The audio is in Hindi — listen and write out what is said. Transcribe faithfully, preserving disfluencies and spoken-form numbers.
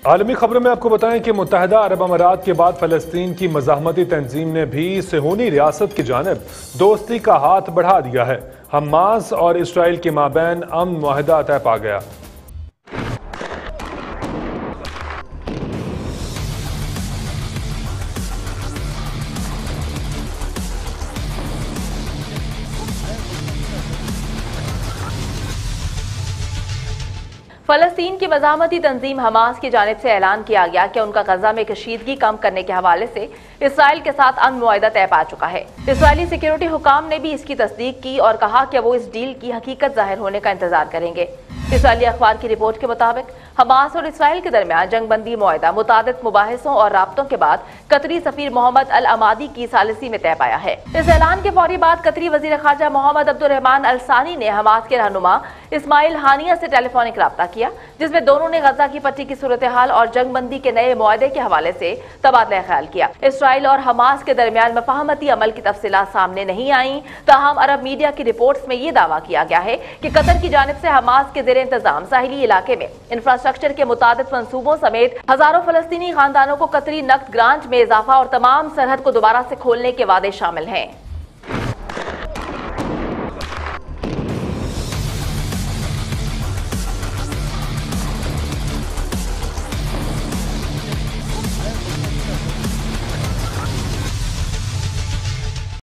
आलमी खबरों में आपको बताएं कि मुत्तहदा अरब अमारात के बाद फलस्तीन की मज़ाहमती तंजीम ने भी सेहूनी रियासत की जानिब दोस्ती का हाथ बढ़ा दिया है। हमास और इसराइल के माबैन अमन मुआहदा तय पा गया। फलस्तीन की मज़ाहमती तंजीम हमास की जानिब से ऐलान किया गया कि उनका गजा में कशीदगी कम करने के हवाले से इसराइल के साथ अमन मुआहदा तय पा चुका है। इसराइली सिक्योरिटी हुकाम ने भी इसकी तस्दीक की और कहा कि वो इस डील की हकीकत जाहिर होने का इंतजार करेंगे। इसराइली अखबार की रिपोर्ट के मुताबिक हमास और इसराइल के दरमियान जंगबंदी मुआहदा मुतादिद मुबाहिसों और राब्तों के बाद कतरी सफीर मोहम्मद अल अमादी की सालिसी में तय पाया है। इस ऐलान के फौरी बाद कतरी वजीर खारजा मोहम्मद अब्दुर्रहमान अल सानी ने हमास के रहनुमा इस्माइल हानिया से टेलीफोनिक राब्ता किया, जिसमें दोनों ने गजा की पट्टी की सूरत हाल और जंगबंदी के नए मुआहदे के हवाले से तबादला ख्याल किया। इसराइल और हमास के दरमियान मफाहमती अमल की तफसीलात सामने नहीं आई, ताहम अरब मीडिया की रिपोर्ट्स में ये दावा किया गया है कि कतर की जानिब से हमास के जेर इंतजाम साहिली इलाके में इंफ्रास्ट्रक्चर के मुताबिक मंसूबों समेत हजारों फलस्तीनी खानदानों को कतरी नकद ग्रांट में इजाफा और तमाम सरहद को दोबारा से खोलने के वादे शामिल हैं।